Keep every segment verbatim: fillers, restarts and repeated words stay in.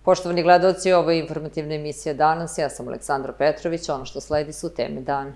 Poštovani gledaoci, ovo je informativna emisija Danas. Ja sam Aleksandra Petrović, ono što sledi su teme dana.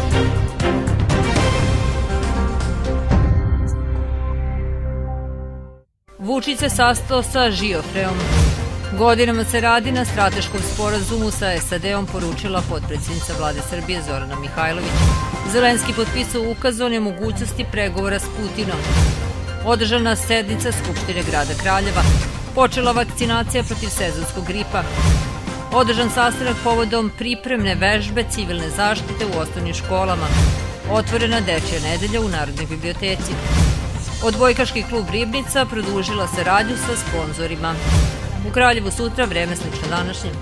Vučić se sastao sa Žiofreom. Godinama se radi na strateškom sporazumu sa S A D-om, poručila potpredsjednica vlade Srbije Zorana Mihajlović. Zelenski potpisao ukaz o nemogućnosti pregovora s Putinom. Održana sednica Skupštine grada Kraljeva. Počela vakcinacija protiv sezonskog gripa. Održan sastanak povodom pripremne vežbe civilne zaštite u osnovnim školama. Otvorena dečja nedelja u Narodnoj biblioteci. Odbojkaški klub Ribnica produžila saradnju sa sponzorima. U Kraljevu sutra vreme slično današnjem.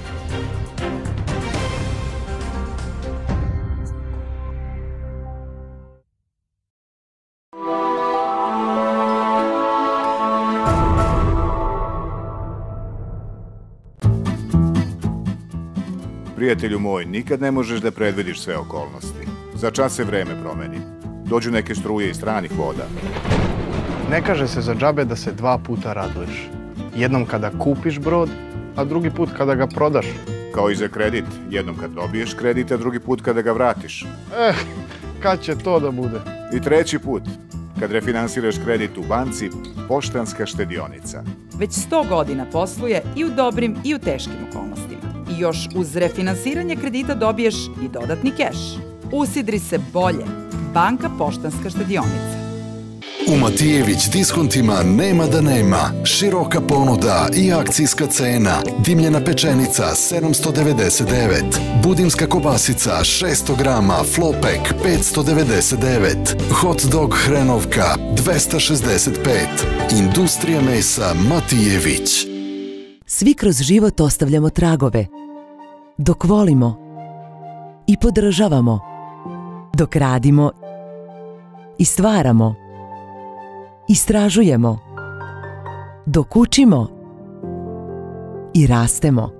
Prijatelju moj, nikad ne možeš da predvidiš sve okolnosti. Za čas se vreme promeni. Dođu neke struje iz stranih voda. Ne kaže se za džabe da se dva puta raduješ. Jednom kada kupiš brod, a drugi put kada ga prodaš. Kao i za kredit. Jednom kad dobiješ kredit, a drugi put kada ga vratiš. Eh, kad će to da bude? I treći put, kad refinansiraš kredit u banci, Poštanska štedionica. Već sto godina posluje i u dobrim i u teškim okolnostima. I još uz refinansiranje kredita dobiješ i dodatni keš. Usidri se bolje. Banka Poštanska štedionica. U Matijević diskontima nema da nema. Široka ponuda i akcijska cena. Dimljena pečenica sedamsto devedeset devet. Budimska kobasica šesto grama Flopek petsto devedeset devet. Hot dog hrenovka dvesta šezdeset pet. Industrija mesa Matijević. Svi kroz život ostavljamo tragove. Dok volimo i podržavamo. Dok radimo i stvaramo. Istražujemo, dok učimo i rastemo.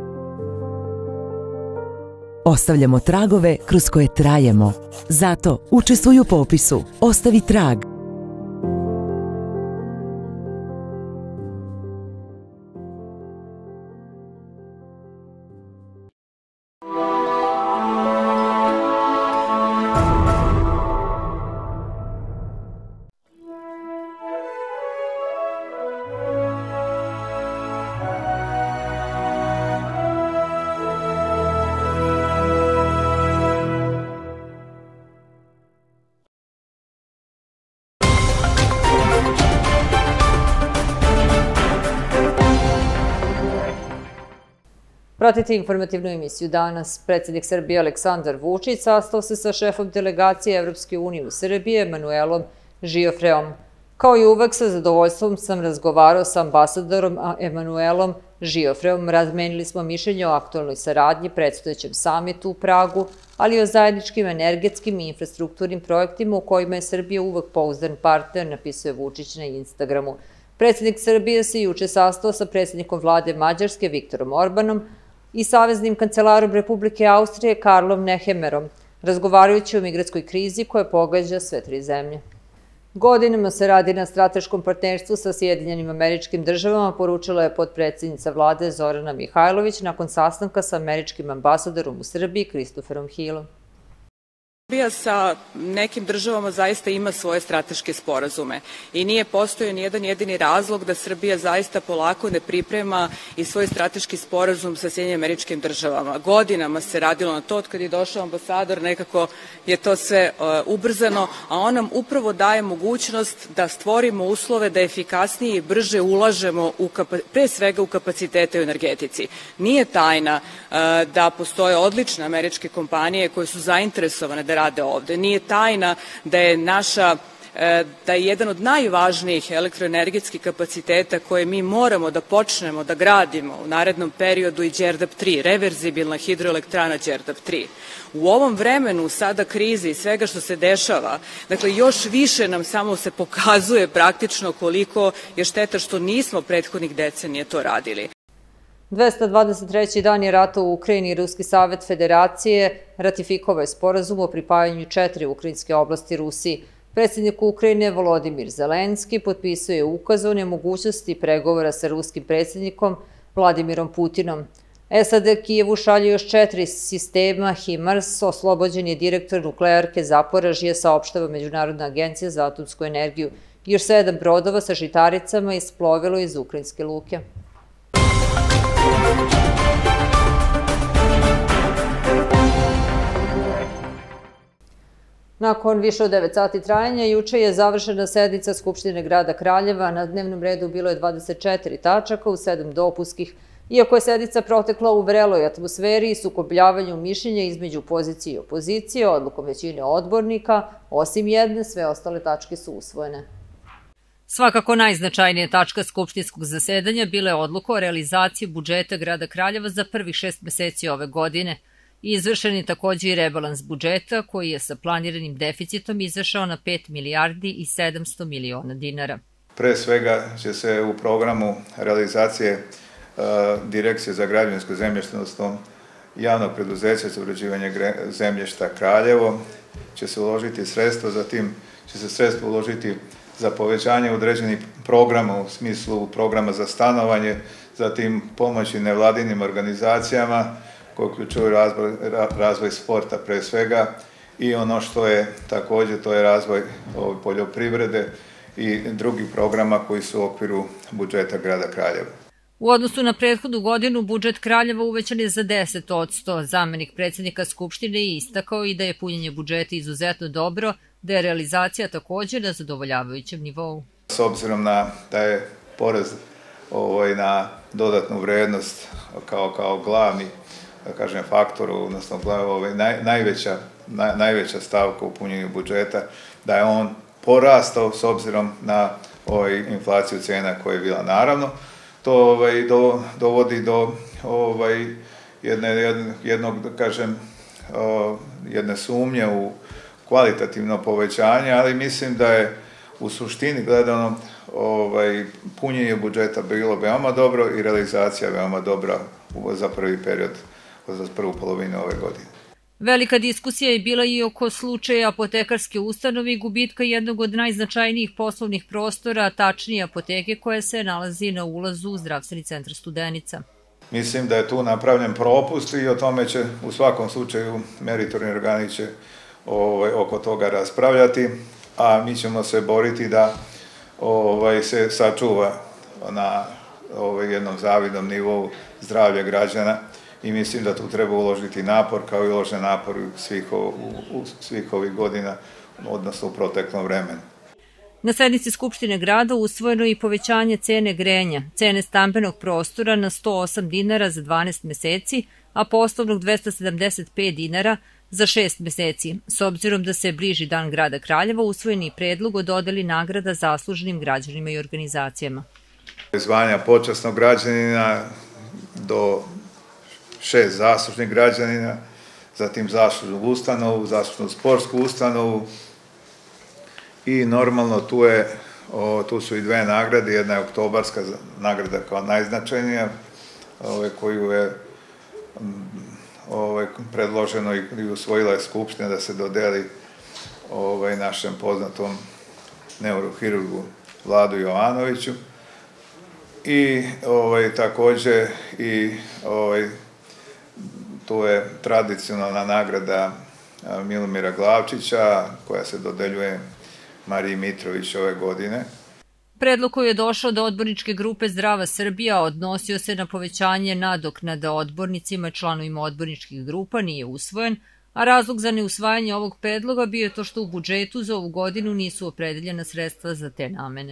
Ostavljamo tragove kroz koje trajemo. Zato učestvuj u popisu Ostavi trag. Pratite informativnu emisiju Danas. Predsjednik Srbije Aleksandar Vučić sastao se sa šefom delegacije Evropske unije u Srbiji, Emanuelom Žiofreom. Kao i uvek, sa zadovoljstvom sam razgovarao sa ambasadorom Emanuelom Žiofreom. Razmenili smo mišljenje o aktualnoj saradnji, predstojećem samitu u Pragu, ali i o zajedničkim energetskim i infrastrukturnim projektima u kojima je Srbija uvek pouzdan partner, napisuje Vučić na Instagramu. Predsjednik Srbije se juče sastao sa predsjednikom vlade Mađarske Viktorom Orbanom i saveznim kancelarom Republike Austrije Karlom Nehemerom, razgovarajući o migratskoj krizi koja pogađa sve tri zemlje. Godinama se radi na strateškom partnerstvu sa Sjedinjenim Američkim Državama, poručila je potpredsjednica vlade Zorana Mihajlović nakon sastanka sa američkim ambasadorom u Srbiji Kristoferom Hillom. Srbija sa nekim državama zaista ima svoje strateške sporazume i nije postojao ni jedan jedini razlog da Srbija zaista polako ne priprema i svoj strateški sporazum sa Sjedinjenim Američkim Državama. Godinama se radilo na to, od kad je došao ambasador, nekako je to sve uh, ubrzano, a on nam upravo daje mogućnost da stvorimo uslove da efikasnije i brže ulažemo u pre svega u kapacitete u energetici. Nije tajna uh, da postoje odlične američke kompanije koje su zainteresovane da rade ovde. Nije tajna da je naša da je jedan od najvažnijih elektroenergetskih kapaciteta koje mi moramo da počnemo da gradimo u narednom periodu i Đerdap tri, reverzibilna hidroelektrana Đerdap tri. U ovom vremenu, sada krize i svega što se dešava, dakle još više nam samo se pokazuje praktično koliko je šteta što nismo prethodnih decenija to radili. dvesta dvadeset treći dan je rata u Ukrajini i Ruski savet federacije ratifikovao je sporazum o pripajanju četiri ukrajinske oblasti Rusiji. Predsjednik Ukrajine Volodimir Zelenski potpisao je ukaz o nemogućnosti pregovora sa ruskim predsjednikom Vladimirom Putinom. S A D Kijevu šalje još četiri sistema HIMARS, oslobođen je direktor nuklearke Zaporožje, saopštava Međunarodna agencija za atomsku energiju. Još sedam brodova sa žitaricama isplovilo iz ukrajinske luke. Nakon više od devet sati trajanja, juče je završena sednica Skupštine grada Kraljeva. Na dnevnom redu bilo je dvadeset četiri tačaka u sedam dopunskih. Iako je sednica protekla u vreloj atmosferi i sukobljavanju mišljenja između pozicije i opozicije, odlukom većine odbornika, osim jedne, sve ostale tačke su usvojene. Svakako najznačajnija tačka skupštinskog zasedanja bila je odluka o realizaciji budžeta grada Kraljeva za prvih šest meseci ove godine. Izvršen je takođe i rebalans budžeta koji je sa planiranim deficitom izašao na pet milijardi i sedamsto miliona dinara. Pre svega će se u programu realizacije Direkcije za građevinsko zemljište, odnosno javnog preduzeća za uređivanje zemljišta Kraljevo, će se uložiti sredstva, zatim će se sredstva uložiti za povećanje određenih programa u smislu programa za stanovanje, zatim pomoći nevladinim organizacijama koje uključuju razvoj, razvoj sporta pre svega i ono što je takođe, to je razvoj poljoprivrede i drugih programa koji su u okviru budžeta grada Kraljeva. U odnosu na prethodnu godinu, budžet Kraljeva uvećan je za deset odsto. Zamenik predsjednika Skupštine je istakao i da je punjenje budžeta izuzetno dobro, da je realizacija takođe na zadovoljavajućem nivou. S obzirom na da je porez ovaj, na dodatnu vrednost kao, kao glavni da kažem, faktor, odnosno ovaj, naj, najveća, naj, najveća stavka u punjenju budžeta, da je on porastao s obzirom na ovaj, inflaciju cena koja je bila naravno. To ovaj, do, dovodi do ovaj, jedne, jednog, da kažem, o, jedne sumnje u kvalitativno povećanje, ali mislim da je u suštini gledano ovaj, punjenje budžeta bilo veoma dobro i realizacija veoma dobra za prvi period, za prvu polovinu ove godine. Velika diskusija je bila i oko slučaja apotekarske ustanove i gubitka jednog od najznačajnijih poslovnih prostora, tačnije apoteke koja se nalazi na ulazu u zdravstveni centar Studenica. Mislim da je tu napravljen propust i o tome će u svakom slučaju meritorni organi će ovaj, oko toga raspravljati, a mi ćemo se boriti da ovaj, se sačuva na ovaj, jednom zavidnom nivou zdravlja građana. I mislim da tu treba uložiti napor, kao i uložen napor svih, u, u svih ovih godina, odnosno u proteklom vremenu. Na sednici Skupštine grada usvojeno je i povećanje cene grejanja, cene stambenog prostora na sto osam dinara za dvanaest meseci, a poslovnog dvesta sedamdeset pet dinara za šest meseci. S obzirom da se bliži dan grada Kraljeva, usvojeni i predlog o dodeli nagrada zasluženim građanima i organizacijama. Zvanja počasnog građanina do šest zaslužnih građanina, zatim zaslužnu ustanovu, zaslužnu sportsku ustanovu i normalno tu, je, o, tu su i dve nagrade, jedna je oktobarska nagrada kao najznačajnija, ove, koju je ove, predloženo i, i usvojila je Skupština da se dodeli ove, našem poznatom neurohirurgu Vladu Jovanoviću i ove, takođe i ove, tu je tradicionalna nagrada Milomira Glavčića, koja se dodeljuje Mariji Mitrović ove godine. Predlog koji je došao do odborničke grupe Zdrava Srbija odnosio se na povećanje nadoknada odbornicima i članovima odborničkih grupa, nije usvojen, a razlog za neusvajanje ovog predloga bio je to što u budžetu za ovu godinu nisu opredeljena sredstva za te namene.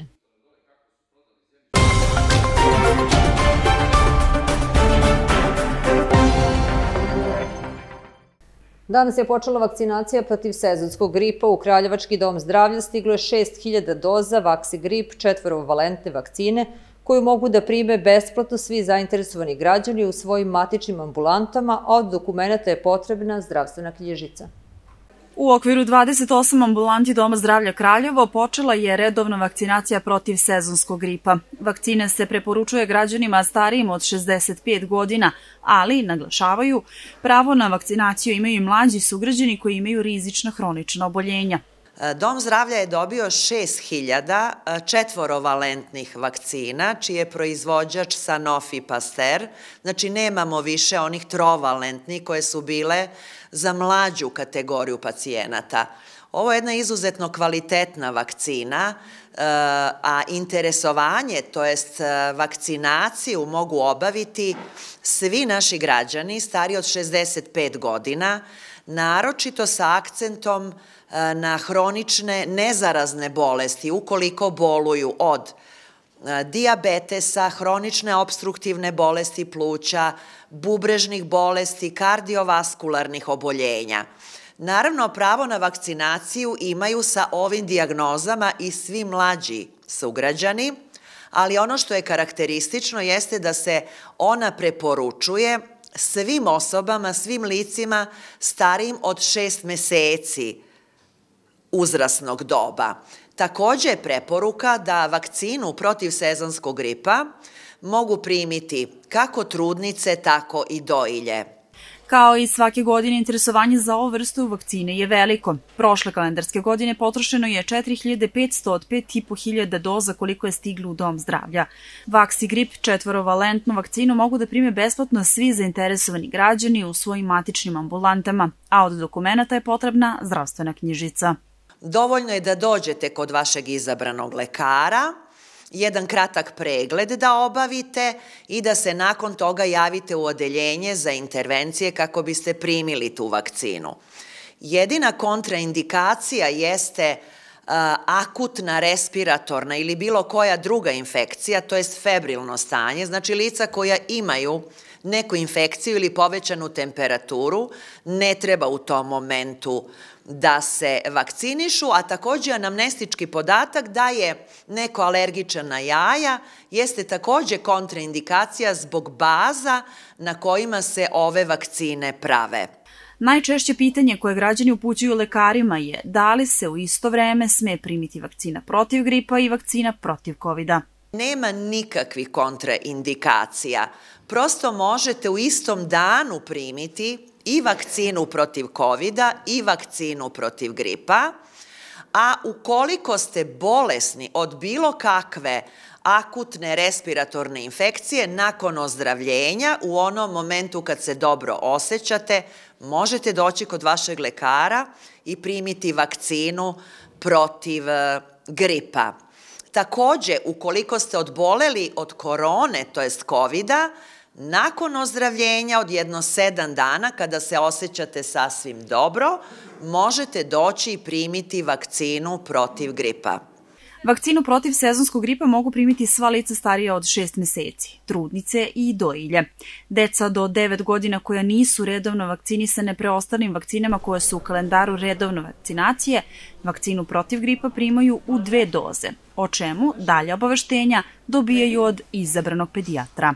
Danas je počela vakcinacija protiv sezonskog gripa. U Kraljevački dom zdravlja stiglo je šest hiljada doza Vaksigrip četvorovalentne vakcine koju mogu da prime besplatno svi zainteresovani građani u svojim matičnim ambulantama, a od dokumenta je potrebna zdravstvena knjižica. U okviru dvadeset osam ambulanti Doma zdravlja Kraljevo počela je redovna vakcinacija protiv sezonskog gripa. Vakcina se preporučuje građanima starijim od šezdeset pet godina, ali, naglašavaju, pravo na vakcinaciju imaju i mlađi sugrađani koji imaju rizična hronična oboljenja. Dom zdravlja je dobio šest hiljada četvorovalentnih vakcina, čiji je proizvođač Sanofi Pasteur, znači nemamo više onih trovalentnih koje su bile za mlađu kategoriju pacijenata. Ovo je jedna izuzetno kvalitetna vakcina, a interesovanje, to jest vakcinaciju mogu obaviti svi naši građani stariji od šezdeset pet godina, naročito sa akcentom na hronične nezarazne bolesti, ukoliko boluju od dijabetesa, hronične opstruktivne bolesti pluća, bubrežnih bolesti, kardiovaskularnih oboljenja. Naravno, pravo na vakcinaciju imaju sa ovim dijagnozama i svi mlađi sugrađani, ali ono što je karakteristično jeste da se ona preporučuje svim osobama, svim licima starijim od šest meseci uzrasnog doba. Takođe je preporuka da vakcinu protiv sezonskog gripa mogu primiti kako trudnice, tako i dojilje. Kao i svake godine, interesovanje za ovu vrstu vakcine je veliko. Prošle kalendarske godine potrošeno je četiri hiljade petsto od pet i po hiljada doza koliko je stiglo u Dom zdravlja. Vaksigrip, četvorovalentnu vakcinu, mogu da prime besplatno svi zainteresovani građani u svojim matičnim ambulantama, a od dokumenta je potrebna zdravstvena knjižica. Dovoljno je da dođete kod vašeg izabranog lekara, jedan kratak pregled da obavite i da se nakon toga javite u odeljenje za intervencije kako biste primili tu vakcinu. Jedina kontraindikacija jeste akutna respiratorna ili bilo koja druga infekcija, to jest febrilno stanje, znači lica koja imaju neku infekciju ili povećanu temperaturu, ne treba u tom momentu da se vakcinišu, a takođe anamnestički podatak da je neko alergičan na jaja jeste takođe kontraindikacija zbog baza na kojima se ove vakcine prave. Najčešće pitanje koje građani upućuju lekarima je da li se u isto vreme sme primiti vakcina protiv gripa i vakcina protiv kovida. Nema nikakvih kontraindikacija. Prosto možete u istom danu primiti i vakcinu protiv kovida i vakcinu protiv gripa, a ukoliko ste bolesni od bilo kakve akutne respiratorne infekcije, nakon ozdravljenja, u onom momentu kad se dobro osjećate, možete doći kod vašeg lekara i primiti vakcinu protiv gripa. Takođe, ukoliko ste odboleli od korone, to jest kovida, nakon ozdravljenja od jedno sedam dana, kada se osjećate sasvim dobro, možete doći i primiti vakcinu protiv gripa. Vakcinu protiv sezonskog gripa mogu primiti sva lica starija od šest meseci, trudnice i dojilje. Deca do devet godina koja nisu redovno vakcinisane preostalim vakcinama koje su u kalendaru redovne vakcinacije, vakcinu protiv gripa primaju u dve doze, o čemu dalje obaveštenja dobijaju od izabranog pedijatra.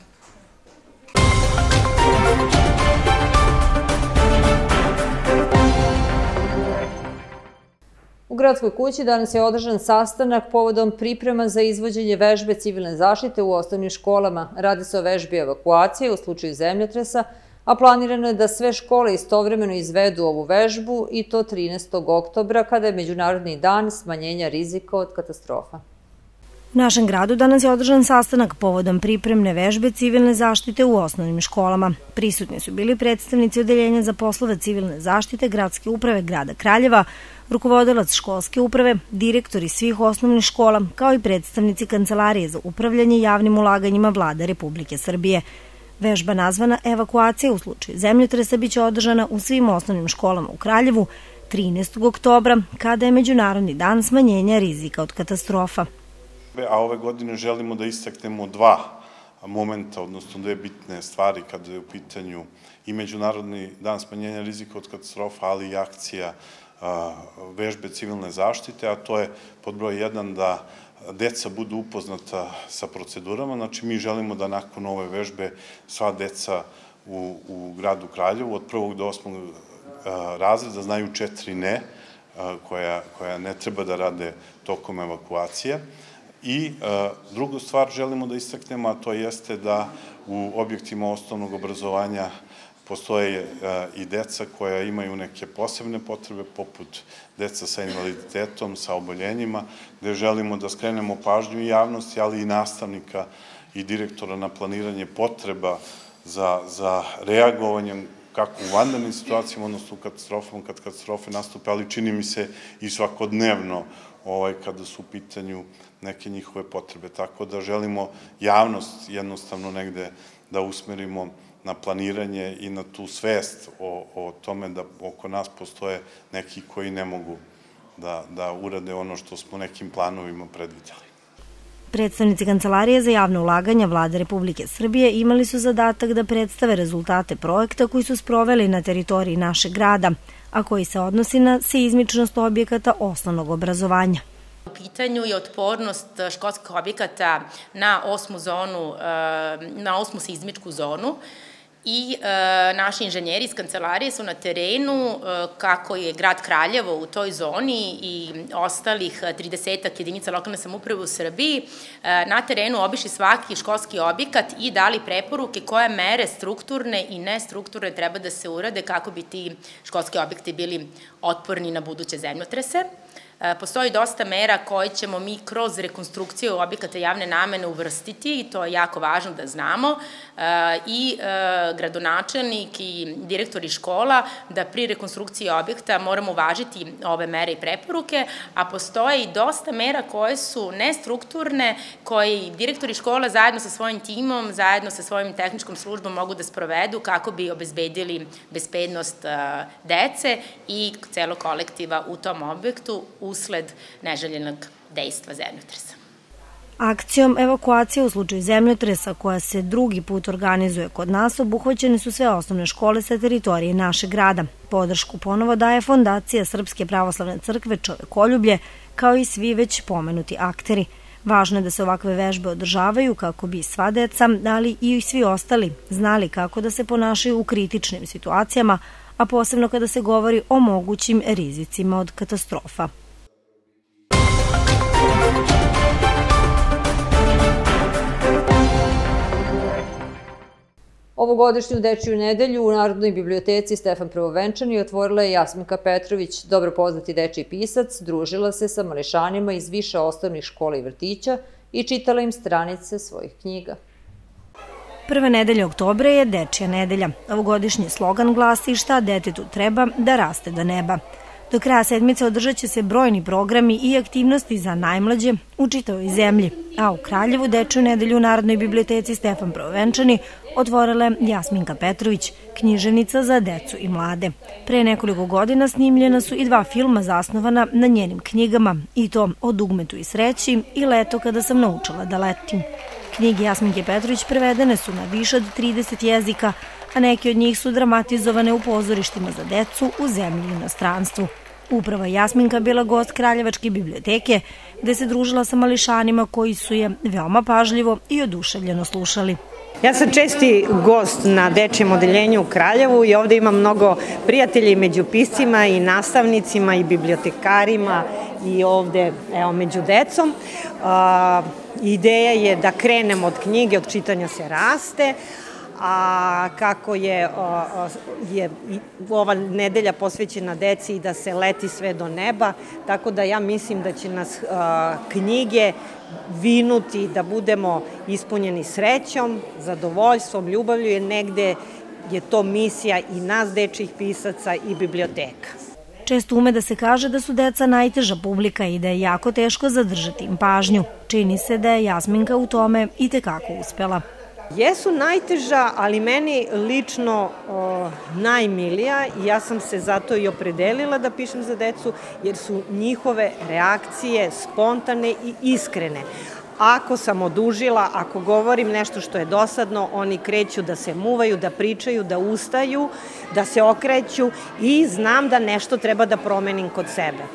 U Gradskoj kući danas je održan sastanak povodom priprema za izvođenje vežbe civilne zaštite u osnovnim školama. Radi se o vežbi evakuacije u slučaju zemljotresa, a planirano je da sve škole istovremeno izvedu ovu vežbu i to trinaestog oktobra, kada je Međunarodni dan smanjenja rizika od katastrofa. U našem gradu danas je održan sastanak povodom pripremne vežbe civilne zaštite u osnovnim školama. Prisutni su bili predstavnici Odeljenja za poslove civilne zaštite Gradske uprave grada Kraljeva, rukovodilac školske uprave, direktori svih osnovnih škola, kao i predstavnici Kancelarije za upravljanje javnim ulaganjima Vlade Republike Srbije. Vežba nazvana evakuacija u slučaju zemljotresa biće održana u svim osnovnim školama u Kraljevu trinaestog oktobra, kada je Međunarodni dan smanjenja rizika od katastrofa. A ove godine želimo da istaknemo dva momenta, odnosno dve bitne stvari kada je u pitanju i Međunarodni dan smanjenja rizika od katastrofa, ali i akcija vežbe civilne zaštite, a to je pod broj jedan da deca budu upoznata sa procedurama. Znači, mi želimo da nakon ove vežbe sva deca u, u gradu Kraljevu od prvog do osmog razreda znaju četiri ne, koja, koja ne treba da rade tokom evakuacije. I drugu stvar želimo da istaknemo, a to jeste da u objektima osnovnog obrazovanja postoje i deca koja imaju neke posebne potrebe, poput deca sa invaliditetom, sa oboljenjima, gde želimo da skrenemo pažnju i javnosti, ali i nastavnika i direktora na planiranje potreba za reagovanjem kako u vanrednim situacijama, odnosno u katastrofama, kad katastrofe nastupe, ali čini mi se i svakodnevno kada su u pitanju neke njihove potrebe. Tako da želimo javnost jednostavno negde da usmerimo na planiranje i na tu svest o tome da oko nas postoje neki koji ne mogu da urade ono što smo nekim planovima predvidjeli. Predstavnici Kancelarije za javno ulaganja Vlade Republike Srbije imali su zadatak da predstave rezultate projekta koji su sproveli na teritoriji našeg grada, a koji se odnosi na seizmičnost objekata osnovnog obrazovanja. U pitanju je otpornost školskih objekata na osmu zonu, na osmu seizmičku zonu, i naši inženjeri iz Kancelarije su na terenu, kako je grad Kraljevo u toj zoni i ostalih tridesetak jedinica lokalne samouprave u Srbiji, na terenu obišli svaki školski objekat i dali preporuke koje mere strukturne i nestrukturne treba da se urade kako bi ti školski objekti bili otporni na buduće zemljotrese. Postoji dosta mera koje ćemo mi kroz rekonstrukciju objekata javne namene uvrstiti i to je jako važno da znamo, i gradonačelnik i direktori škola da pri rekonstrukciji objekta moramo uvažiti ove mere i preporuke, a postoje i dosta mera koje su nestrukturne, koje direktori škola zajedno sa svojim timom, zajedno sa svojim tehničkom službom mogu da sprovedu kako bi obezbedili bezbednost dece i celog kolektiva u tom objektu usled neželjenog dejstva zemljotresa. Akcijom evakuacije u slučaju zemljotresa, koja se drugi put organizuje kod nas, obuhvaćene su sve osnovne škole sa teritorije našeg grada. Podršku ponovo daje Fondacija Srpske pravoslavne crkve Čovekoljublje, kao i svi već pomenuti akteri. Važno je da se ovakve vežbe održavaju kako bi sva deca, ali i svi ostali, znali kako da se ponašaju u kritičnim situacijama, a posebno kada se govori o mogućim rizicima od katastrofa. Ovogodišnju dečiju nedelju u Narodnoj biblioteci Stefan Prvovenčani otvorila je Jasminka Petrović, dobro poznati dečiji pisac, družila se sa mališanima iz više osnovnih škola i vrtića i čitala im stranice svojih knjiga. Prva nedelja oktobra je dečija nedelja. Ovogodišnji slogan glasi šta detetu treba da raste do neba. Do kraja sedmice održat će se brojni programi i aktivnosti za najmlađe u čitavoj zemlji, a u Kraljevu dečiju nedelju u Narodnoj biblioteci Stefan Prvovenčani otvorila je Jasminka Petrović, književnica za decu i mlade. Pre nekoliko godina snimljena su i dva filma zasnovana na njenim knjigama, i to O dugmetu i sreći i Leto kada sam naučila da letim. Knjige Jasminke Petrović prevedene su na više od trideset jezika, a neke od njih su dramatizovane u pozorištima za decu u zemlji i inostranstvu. Upravo Jasminka bila gost Kraljevačke biblioteke, gde se družila sa mališanima koji su je veoma pažljivo i oduševljeno slušali. Ja sam česti gost na dečijem odeljenju u Kraljevu i ovde imam mnogo prijatelja i među piscima i nastavnicima i bibliotekarima i ovde među decom. Ideja je da krenemo od knjige, od čitanja se raste, a kako je ova nedelja posvećena deci i da se leti sve do neba, tako da ja mislim da će nas knjige vinuti da budemo ispunjeni srećom, zadovoljstvom, ljubavlju, jer negde je to misija i nas dečjih pisaca i biblioteka. Često ume da se kaže da su deca najteža publika i da je jako teško zadržati im pažnju. Čini se da je Jasminka u tome i tekako uspela. Jesu najteža, ali meni lično najmilija i ja sam se zato i opredelila da pišem za decu, jer su njihove reakcije spontane i iskrene. Ako sam odužila, ako govorim nešto što je dosadno, oni kreću da se muvaju, da pričaju, da ustaju, da se okreću i znam da nešto treba da promenim kod sebe.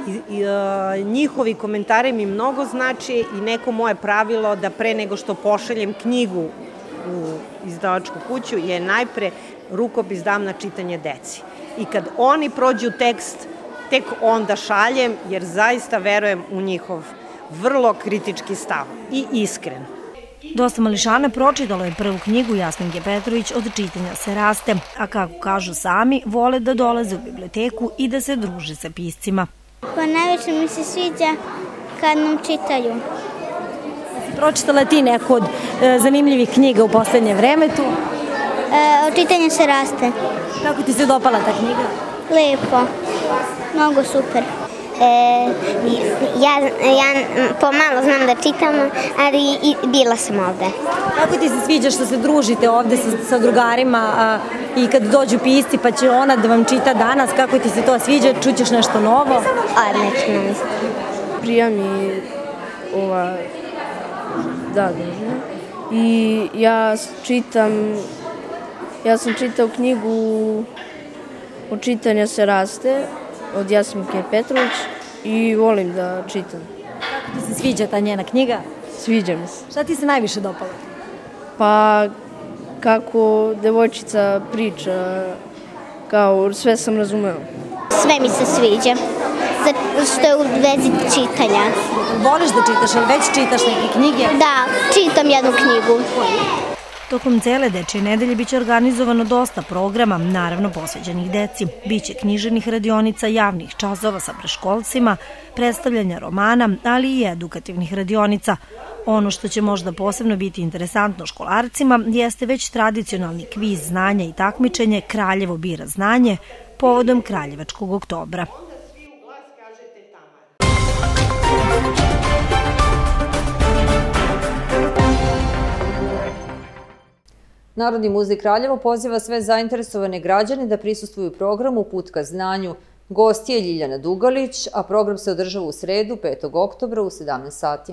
Njihovi komentari mi mnogo znači i neko moje pravilo da pre nego što pošaljem knjigu u izdavačku kuću je najpre rukopis dam na čitanje deci. I kad oni prođu tekst, tek onda šaljem, jer zaista verujem u njihov vrlo kritički stav i iskren. Dosta mališana pročitalo je prvu knjigu Jasminke Petrović Od čitanja se raste, a kako kažu sami, vole da dolaze u biblioteku i da se druže sa piscima. Pa najviše mi se sviđa kad nam čitaju. Pročitala ti neku od e, zanimljivih knjiga u poslednje vreme tu? E, od čitanja se raste. Kako ti se dopala ta knjiga? Lepo, mnogo super. E, ja, ja pomalo znam da čitam, ali i bila sam ovde. Kako ti se sviđa što se družite ovde sa, sa drugarima a, i kad dođu pisci pa će ona da vam čita danas, kako ti se to sviđa, čućeš nešto novo? Odlično. Prija mi ova da družina i ja čitam, ja sam čitao knjigu Od čitanja se raste od Jasminke Petrović i volim da čitam. Kako ti se sviđa ta njena knjiga? Sviđa mi se. Šta ti se najviše dopalo? Pa kako devojčica priča, kao sve sam razumeo. Sve mi se sviđa, zato što je u vezi čitanja. Voliš da čitaš, ali već čitaš neke knjige? Da, čitam jednu knjigu. Tokom cele dečje nedelje biće organizovano dosta programa, naravno posveđenih deci. Biće književnih radionica, javnih časova sa preškolcima, predstavljanja romana, ali i edukativnih radionica. Ono što će možda posebno biti interesantno školarcima jeste već tradicionalni kviz znanja i takmičenje Kraljevo bira znanje povodom Kraljevačkog oktobra. Narodni muzej Kraljevo poziva sve zainteresovane građane da prisustvuju programu Put ka znanju. Gost je Ljiljana Dugalić, a program se održava u sredu, petog oktobra u sedamnaest sati.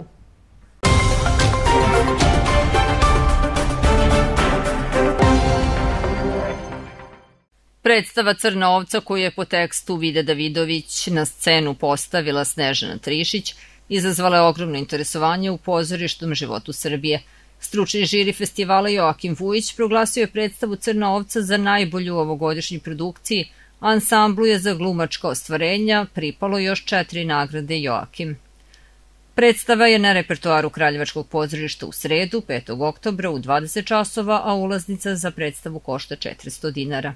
Predstava Crna ovca koju je po tekstu Vide Davidović na scenu postavila Snežana Trišić izazvala je ogromno interesovanje u pozorišnom životu Srbije. Stručni žiri festivala Joakim Vujić proglasio je predstavu Crna ovca za najbolju u ovogodišnjoj produkciji, a ansamblu je za glumačka ostvarenja pripalo još četiri nagrade Joakim. Predstava je na repertoaru Kraljevačkog pozorišta u sredu, petog oktobra u dvadeset časova, a ulaznica za predstavu košta četiristo dinara.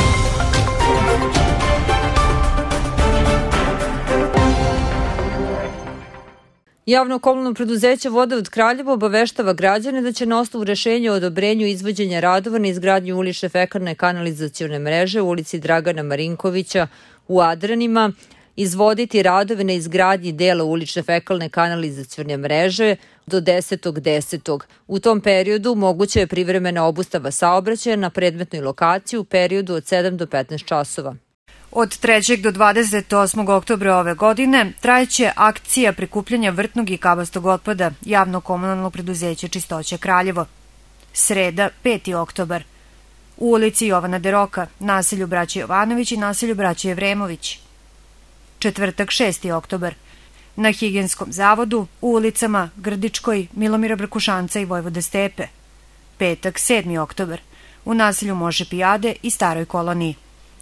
Javno komunalno preduzeće Vodovod Kraljevo obaveštava građane da će na osnovu rešenja o odobrenju izvođenja radova na izgradnju ulične fekalne kanalizacione mreže u ulici Dragana Marinkovića u Adranima izvoditi radove na izgradnji dela ulične fekalne kanalizacione mreže do desetog desetog U tom periodu moguća je privremena obustava saobraćaja na predmetnoj lokaciji u periodu od sedam do petnaest časova. Od trećeg do dvadeset osmog oktobra ove godine trajeće akcija prikupljanja vrtnog i kabastog otpada javno komunalno preduzeće Čistoća Kraljevo. Sreda, peti oktobar. U ulici Jovana Deroka, naselju braće Jovanović i naselju braće Jevremović. Četvrtak, šesti oktobar. Na Higijenskom zavodu, u ulicama Grdičkoj, Milomira Brkušanca i Vojvode Stepe. Petak, sedmi oktobar. U naselju Može Pijade i Staroj koloniji.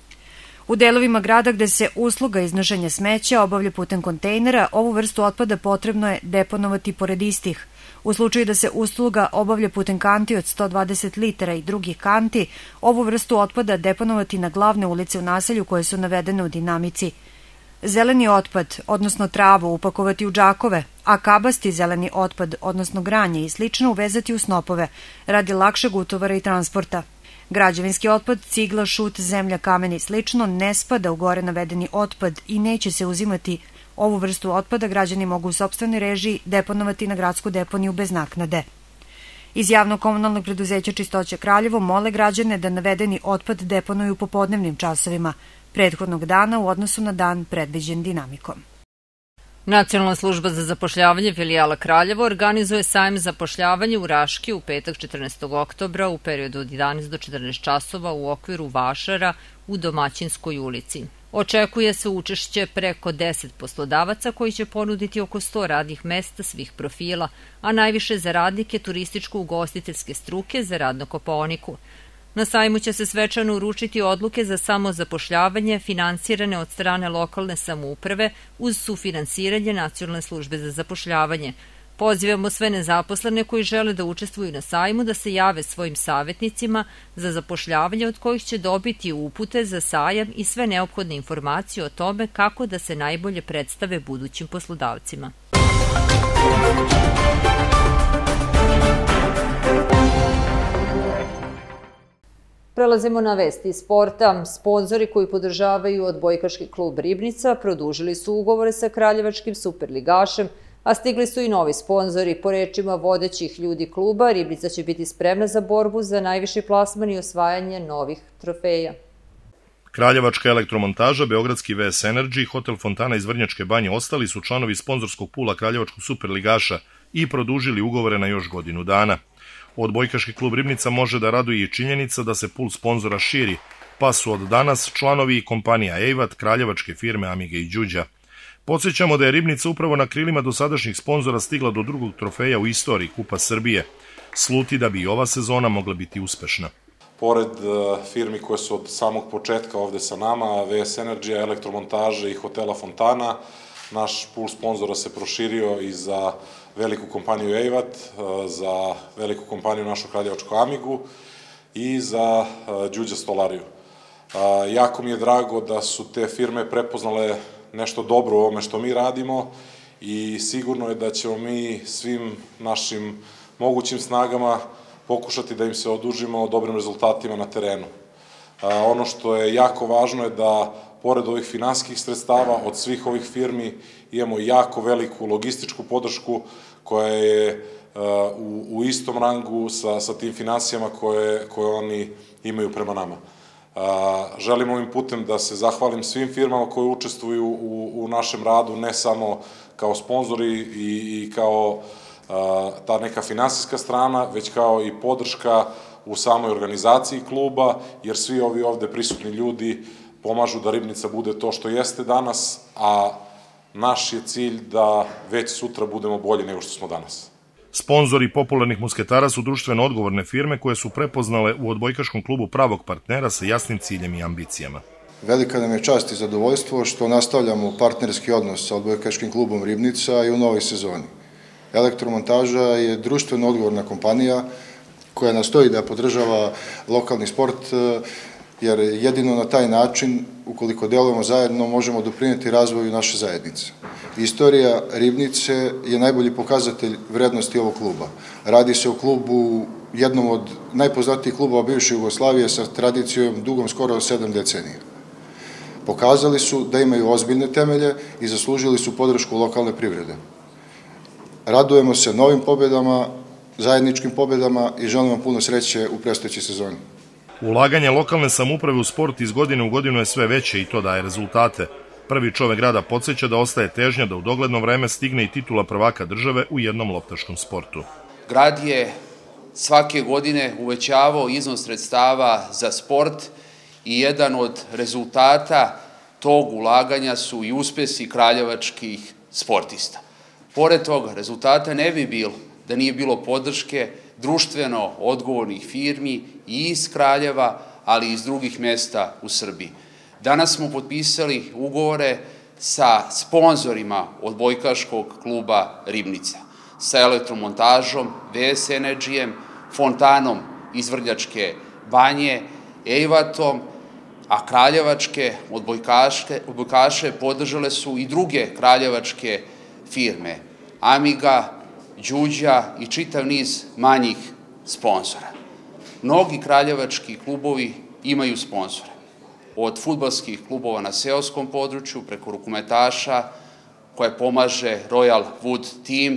U delovima grada gde se usluga iznošenja smeća obavlja putem kontejnera, ovu vrstu otpada potrebno je deponovati pored istih. U slučaju da se usluga obavlja putem kanti od sto dvadeset litara i drugih kanti, ovu vrstu otpada deponovati na glavne ulice u naselju koje su navedene u dinamici. Zeleni otpad, odnosno travu, upakovati u džakove, a kabasti zeleni otpad, odnosno granje i slično uvezati u snopove, radi lakšeg utovara i transporta. Građevinski otpad, cigla, šut, zemlja, kamen i slično ne spada u gore navedeni otpad i neće se uzimati. Ovu vrstu otpada građani mogu u sopstvenoj režiji deponovati na gradsku deponiju bez naknade. Iz javno komunalnog preduzeća Čistoća Kraljevo mole građane da navedeni otpad deponuju po podnevnim časovima prethodnog dana u odnosu na dan predviđen dinamikom. Nacionalna služba za zapošljavanje filijala Kraljevo organizuje sajam zapošljavanja u Raški u petak četrnaestog oktobra u periodu od jedanaest do četrnaest časova u okviru Vašara u Domaćinskoj ulici. Očekuje se učešće preko deset poslodavaca koji će ponuditi oko sto radnih mesta svih profila, a najviše za radnike turističko-ugostiteljske struke za rad na Kopaoniku. Na sajmu će se svečano uručiti odluke za samozapošljavanje finansirane od strane lokalne samouprave uz sufinansiranje Nacionalne službe za zapošljavanje. Pozivamo sve nezaposlene koji žele da učestvuju na sajmu da se jave svojim savjetnicima za zapošljavanje od kojih će dobiti upute za sajam i sve neophodne informacije o tome kako da se najbolje predstave budućim poslodavcima. Prelazimo na vesti iz sporta. Sponzori koji podržavaju odbojkaški klub Ribnica produžili su ugovore sa kraljevačkim superligašem, a stigli su i novi sponzori. Po rečima vodećih ljudi kluba, Ribnica će biti spremna za borbu za najviši plasman i osvajanje novih trofeja. Kraljevačka elektromontaža, Beogradski V S Energy, Hotel Fontana iz Vrnjačke banje ostali su članovi sponzorskog pula kraljevačkog superligaša i produžili ugovore na još godinu dana. Odbojkaški klub Ribnica može da raduje i činjenica da se pul sponzora širi, pa su od danas članovi i kompanija Ejvat, kraljevačke firme Amiga i Đuđa. Podsjećamo da je Ribnica upravo na krilima dosadašnjih sponzora stigla do drugog trofeja u istoriji Kupa Srbije. Sluti da bi i ova sezona mogla biti uspešna. Pored firmi koje su od samog početka ovde sa nama, V S Energy, elektromontaže i hotela Fontana, naš pul sponzora se proširio i za veliku kompaniju Ejvat, za veliku kompaniju našu kraljevačku Amigu i za Đuđa Stolariju. Jako mi je drago da su te firme prepoznale nešto dobro u ovome što mi radimo i sigurno je da ćemo mi svim našim mogućim snagama pokušati da im se odužimo dobrim rezultatima na terenu. Ono što je jako važno je da pored ovih finansijskih sredstava od svih ovih firmi imamo jako veliku logističku podršku koja je u, u istom rangu sa, sa tim finansijama koje, koje oni imaju prema nama. Želim ovim putem da se zahvalim svim firmama koje učestvuju u, u našem radu, ne samo kao sponzori i, i kao ta neka finansijska strana, već kao i podrška u samoj organizaciji kluba, jer svi ovi ovde prisutni ljudi pomažu da Ribnica bude to što jeste danas, a naš je cilj da već sutra budemo bolji nego što smo danas. Sponzori popularnih musketara su društveno odgovorne firme koje su prepoznale u odbojkaškom klubu pravog partnera sa jasnim ciljem i ambicijama. Velika nam je čast i zadovoljstvo što nastavljamo partnerski odnos sa odbojkaškim klubom Ribnica i u novoj sezoni. Elektromontaža je društveno odgovorna kompanija koja nastoji da podržava lokalni sport, jer jedino na taj način, ukoliko delujemo zajedno, možemo doprineti razvoju naše zajednice. Istorija Ribnice je najbolji pokazatelj vrednosti ovog kluba. Radi se o klubu, jednom od najpoznatijih klubova bivše Jugoslavije sa tradicijom dugom skoro sedam decenija. Pokazali su da imaju ozbiljne temelje i zaslužili su podršku lokalne privrede. Radujemo se novim pobedama, zajedničkim pobedama i želimo puno sreće u predstojećoj sezoni. Ulaganje lokalne samouprave u sport iz godine u godinu je sve veće i to daje rezultate. Prvi čovek grada podsjeća da ostaje težnja da u dogledno vreme stigne i titula prvaka države u jednom loptaškom sportu. Grad je svake godine uvećavao iznos sredstava za sport i jedan od rezultata tog ulaganja su i uspesi kraljevačkih sportista. Pored toga, rezultata ne bi bilo da nije bilo podrške društveno odgovornih firmi i iz Kraljeva, ali i iz drugih mesta u Srbiji. Danas smo potpisali ugovore sa sponzorima odbojkaškog kluba Ribnica, sa elektromontažom, V S Energyjem, Fontanom iz Vrnjačke banje, Ejvatom, a kraljevačke odbojkaše podržale su i druge kraljevačke firme, Amiga, Đuđa i čitav niz manjih sponzora. Mnogi kraljevački klubovi imaju sponzore. Od fudbalskih klubova na seoskom području, preko rukometaša, koje pomaže Royal Wood Team,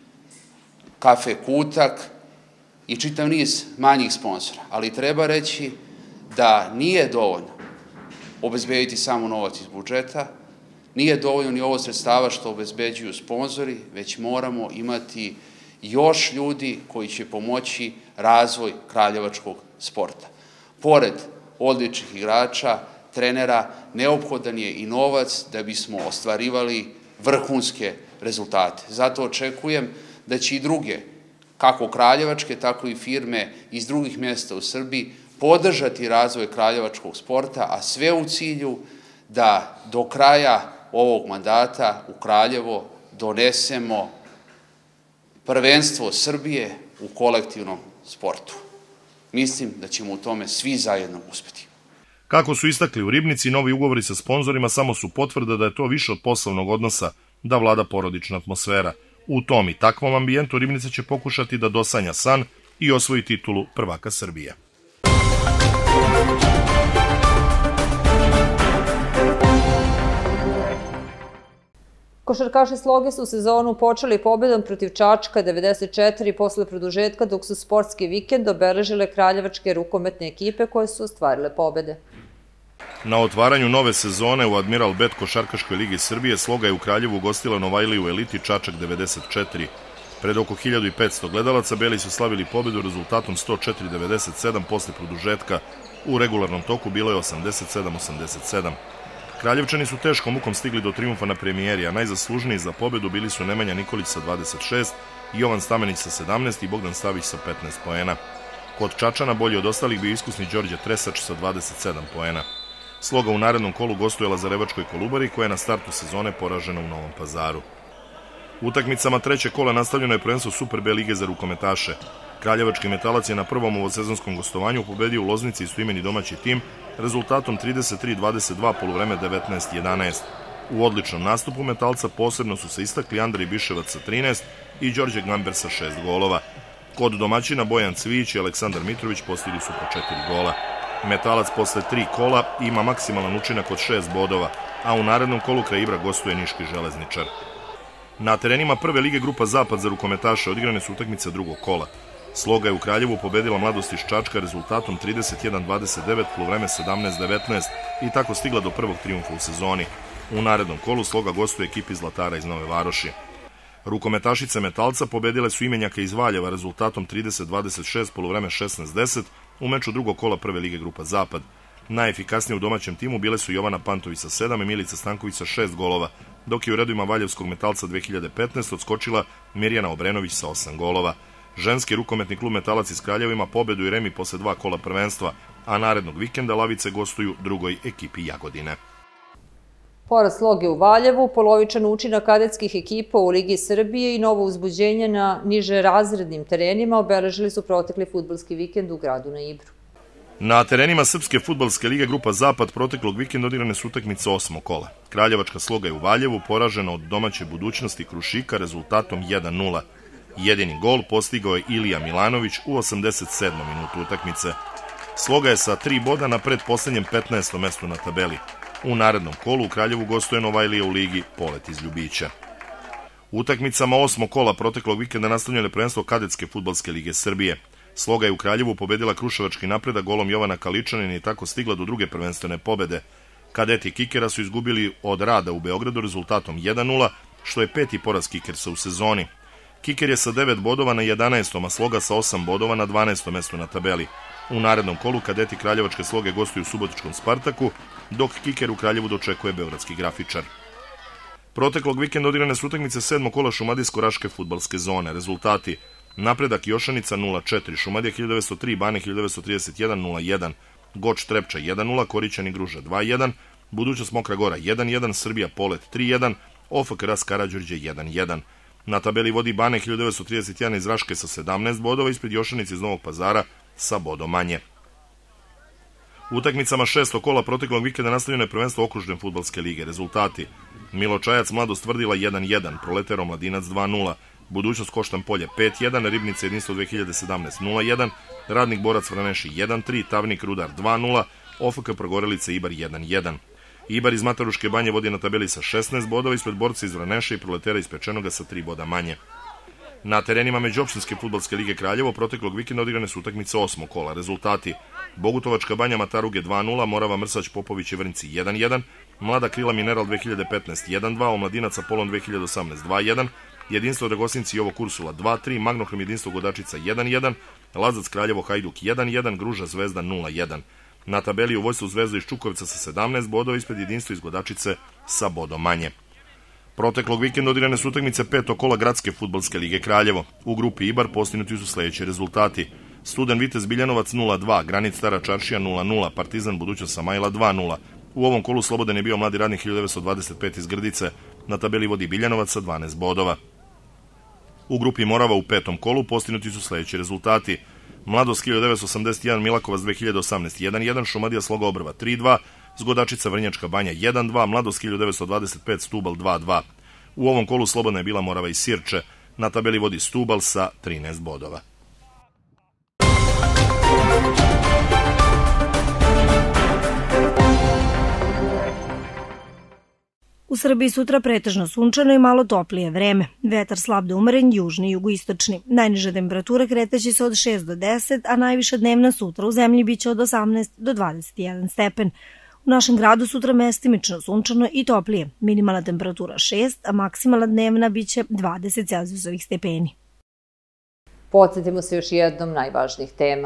Kafe Kutak i čitav niz manjih sponzora. Ali treba reći da nije dovoljno obezbediti samo novac iz budžeta, nije dovoljno ni ovo sredstava što obezbeđuju sponzori, već moramo imati još ljudi koji će pomoći razvoj kraljevačkog sporta. Pored odličnih igrača, trenera, neophodan je i novac da bismo ostvarivali vrhunske rezultate. Zato očekujem da će i druge, kako kraljevačke, tako i firme iz drugih mjesta u Srbiji, podržati razvoj kraljevačkog sporta, a sve u cilju da do kraja ovog mandata u Kraljevo donesemo prvenstvo Srbije u kolektivnom sportu. Mislim da ćemo u tome svi zajedno uspeti. Kako su istakli u Ribnici, novi ugovori sa sponzorima samo su potvrda da je to više od poslovnog odnosa, da vlada porodična atmosfera. U tom i takvom ambijentu Ribnica će pokušati da dosanja san i osvoji titulu prvaka Srbije. Košarkaši Sloge su sezonu počeli pobedom protiv Čačka devedeset četiri posle produžetka, dok su sportski vikend obeležile kraljevačke rukometne ekipe koje su ostvarile pobede. Na otvaranju nove sezone u Admiral Bet Košarkaškoj ligi Srbije Sloga je u Kraljevu ugostila Novajliju u Eliti Čačak devedeset četiri. Pred oko hiljadu petsto gledalaca Beli su slavili pobedu rezultatom sto četiri devedeset sedam posle produžetka. U regularnom toku bilo je osamdeset sedam osamdeset sedam. Kraljevčani su teškom mukom stigli do trijumfa na premijeri, a najzaslužniji za pobedu bili su Nemanja Nikolić sa dvadeset šest, Jovan Stamenić sa sedamnaest i Bogdan Stavić sa petnaest poena. Kod Čačana bolji od ostalih bio iskusni Đorđe Tresač sa dvadeset sedam poena. Sloga u narednom kolu gostuje Lazarevačkoj Kolubari, koja je na startu sezone poražena u Novom Pazaru. Utakmicama trećeg kola nastavljeno je prvenstvo Super B lige za rukometaše. Kraljevački Metalac je na prvom ovosezonskom gostovanju pobedio u Loznici istoimeni domaći tim rezultatom trideset tri dvadeset dva, poluvreme devetnaest jedanaest. U odličnom nastupu Metalca posebno su se istakli Andrej Biševac sa trinaest i Đorđe Gamber sa šest golova. Kod domaćina Bojan Cvijić i Aleksandar Mitrović postigli su po četiri gola. Metalac posle tri kola ima maksimalan učinak od šest bodova, a u narednom kolu kraj Ibra gostuje Niški Železničar. Na terenima prve lige Grupa Zapad za rukometaše odigrane su utakmice drugog kola. Sloga je u Kraljevu pobedila Mladost iz Čačka rezultatom trideset jedan dvadeset devet, poluvreme sedamnaest devetnaest i tako stigla do prvog trijumfa u sezoni. U narednom kolu Sloga gostuje ekipi Zlatara iz Nove Varoši. Rukometašice Metalca pobedile su Imenjaka iz Valjeva rezultatom trideset dvadeset šest, poluvreme šesnaest deset u meču drugog kola prve lige Grupa Zapad. Najefikasnije u domaćem timu bile su Jovana Pantović sa sedam i Milica Stanković sa šest golova, dok je u redovima Valjevskog Metalca dve hiljade petnaeste. odskočila Mirjana Obrenović sa osam golova. Ženski rukometni klub Metalac iz Kraljeva ima pobedu i remi posle dva kola prvenstva, a narednog vikenda Lavice gostuju drugoj ekipi Jagodine. Poraz Sloge u Valjevu, polovičan učinak kadetskih ekipa u Ligi Srbije i novo uzbuđenje na niže razrednim terenima obeležili su protekli fudbalski vikend u gradu na Ibru. Na terenima Srpske fudbalske lige Grupa Zapad proteklog vikenda odigrane su utakmice osmog kola. Kraljevačka Sloga je u Valjevu poražena od domaće Budućnosti Krušika rezultatom jedan nula. Jedini gol postigao je Ilija Milanović u osamdeset sedmoj minutu utakmice. Sloga je sa tri boda na pretposlednjem petnaestom mestu na tabeli. U narednom kolu u Kraljevu gostuje Novajlija u ligi Polet iz Ljubića. Utakmicama osmog kola proteklog vikenda nastavljeno je prvenstvo Kadetske fudbalske lige Srbije. Sloga je u Kraljevu pobedila Kruševački Napredak golom Jovana Kaličanina i tako stigla do druge prvenstvene pobede. Kadeti Kikera su izgubili od Rada u Beogradu rezultatom jedan nula, što je peti poraz Kikersa u sezoni. Kiker je sa devet bodova na jedanaestom, a Sloga sa osam bodova na dvanaestom mestu na tabeli. U narednom kolu kadeti Kraljevačke Sloge gostuju u subotičkom Spartaku, dok Kiker u Kraljevu dočekuje beogradski Grafičar. Proteklog vikenda odigrane su utakmice sedmog kola Šumadijsko-Raške fudbalske zone. Rezultati: Napredak Jošanica nula četiri, Šumadija hiljadu devetsto tri, Bane hiljadu devetsto trideset jedan nula jedan, Goč Trepča jedan nula, Korićani Gruža dva jedan, Budućnost Mokra Gora jedan jedan, Srbija Polet tri jedan, O F K Ras Karađorđe jedan jedan. Na tabeli vodi Bane hiljadu devetsto trideset jedan iz Raške sa sedamnaest bodova, ispred Jošanice iz Novog Pazara sa bodom manje. U utakmicama šestog kola proteklog vikenda nastavljeno je prvenstvo okružne fudbalske lige. Rezultati: Miločajac Mladost Tvrdila jedan jedan, Proletero Mladinac dva nula, Budućnost Koštan Polje pet jedan, Ribnica Jedinstvo dve hiljade sedamnaest nula jedan, Radnik Borac Vraneši jedan tri, Tavnik Rudar dva nula, O F K Progorelica Ibar jedan jedan. Ibar iz Mataruške Banje vodi na tabeli sa šesnaest bodova, ispred Borca iz Vraneša i Proletera iz Pečenoga sa tri boda manje. Na terenima Međuopštinske fudbalske lige Kraljevo proteklog vikenda odigrane su utakmice osmog kola. Rezultati: Bogutovačka Banja Mataruge dva nula, Morava Mrsać Popović i Vrnci jedan jedan, Mlada Krila Mineral dve hiljade petnaest jedan dva, Omladinac Apolon dve hiljade osamnaest dva jedan, Jedinstvo Dragosinci Jovo Kursula dva tri, Magnohrom Jedinstvo Godačica jedan jedan, Lazac Kraljevo Hajduk jedan jedan, Gruža Zvezda nula jedan. Na tabeli u vojstvu Zvezda iz Čukovca sa sedamnaest bodova, ispred Jedinstvo iz Godačice sa bodom manje. Proteklog vikenda odigrane su utakmice petog kola Gradske fudbalske lige Kraljevo. U grupi Ibar postignuti su sledeći rezultati: Student Vitez Biljanovac nula dva, Granit Stara Čaršija nula nula, Partizan Budućnost Samajla dva nula. U ovom kolu slobodan je bio Mladi Radnik hiljadu devetsto dvadeset pet iz Grdice. Na tabeli vodi Biljanovac sa dvanaest bodova. U grupi Morava u petom kolu postignuti su sledeći rezultati. Mladost hiljadu devetsto osamdeset jedan, Milakovac dve hiljade osamnaest jedan jedan, Šumadija Sloga Obrva tri dva, Zgodačica Vrnjačka Banja jedan dva, Mladost hiljadu devetsto dvadeset pet Stubal dva dva. U ovom kolu slobodna je bila Morava i Sirče. Na tabeli vodi Stubal sa trinaest bodova. U Srbiji sutra pretežno sunčano i malo toplije vreme. Vetar slab do umeren, južni i jugoistočni. Najniža temperatura kretaće se od šest do deset, a najviša dnevna sutra u zemlji biće od osamnaest do dvadeset jedan stepen. U našem gradu sutra mestimično sunčano i toplije. Minimalna temperatura šest, a maksimalna dnevna biće dvadeset celzijusovih stepeni. Podsjetimo se još jednom najvažnijih tema.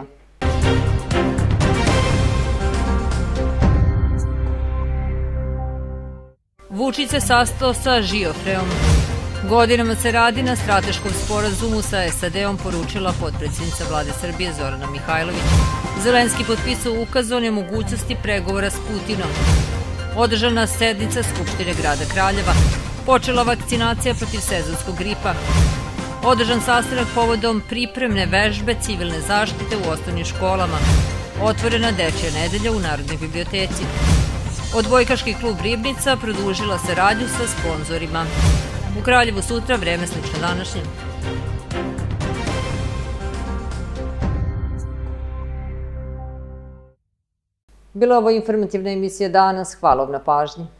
Vučić se sastao sa Žiofreom. Godinama se radi na strateškom sporazumu sa S A D-om, poručila potpredsjednica vlade Srbije Zorana Mihajlović. Zelenski potpisao ukaz o nemogućnosti pregovora s Putinom. Održana sednica Skupštine grada Kraljeva. Počela vakcinacija protiv sezonskog gripa. Održan sastanak povodom pripremne vežbe civilne zaštite u osnovnim školama. Otvorena dečja nedelja u Narodnoj biblioteci. Odbojkaški klub Ribnica produžila saradnju sa sponzorima. U Kraljevu sutra vreme slično današnjem. Bila ovo informativna emisija danas. Hvala vam na pažnji.